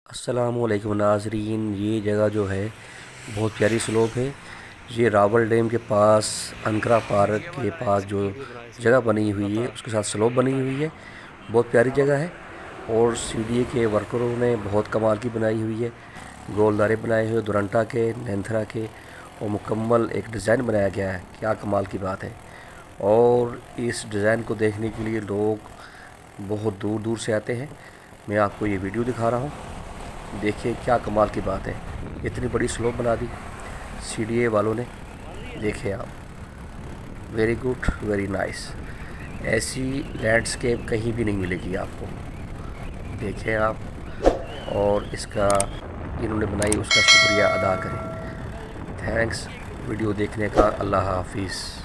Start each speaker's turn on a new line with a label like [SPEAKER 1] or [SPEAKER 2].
[SPEAKER 1] अस्सलामुअलैकुम नाज़रीन, ये जगह जो है बहुत प्यारी स्लोप है। ये रावल डैम के पास अनकरा पार्क के पास जो जगह बनी हुई है उसके साथ स्लोप बनी हुई है। बहुत प्यारी जगह है और सीडीए के वर्करों ने बहुत कमाल की बनाई हुई है। गोलदारे बनाए हुए दुरंटा के, नैंथरा के, और मुकम्मल एक डिज़ाइन बनाया गया है। क्या कमाल की बात है। और इस डिज़ाइन को देखने के लिए लोग बहुत दूर दूर से आते हैं। मैं आपको ये वीडियो दिखा रहा हूँ, देखिए क्या कमाल की बात है। इतनी बड़ी स्लोप बना दी सीडीए वालों ने। देखिए आप, वेरी गुड, वेरी नाइस। ऐसी लैंडस्केप कहीं भी नहीं मिलेगी आपको। देखिए आप, और इसका जिन्होंने बनाई उसका शुक्रिया अदा करें। थैंक्स वीडियो देखने का। अल्लाह हाफिज़।